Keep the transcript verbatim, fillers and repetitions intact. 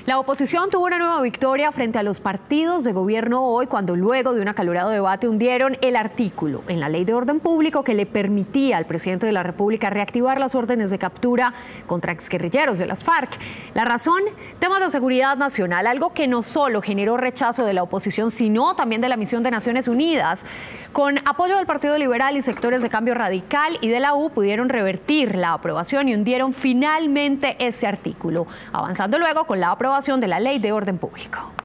La oposición tuvo una nueva victoria frente a los partidos de gobierno hoy cuando luego de un acalorado debate hundieron el artículo en la Ley de Orden Público que le permitía al presidente de la República reactivar las órdenes de captura contra exguerrilleros de las FARC. La razón, temas de seguridad nacional, algo que no solo generó rechazo de la oposición, sino también de la misión de Naciones Unidas. Con apoyo del Partido Liberal y sectores de Cambio Radical y de la U pudieron revertir la aprobación y hundieron finalmente ese artículo, avanzando luego con la aprobación de la Ley de Orden Público.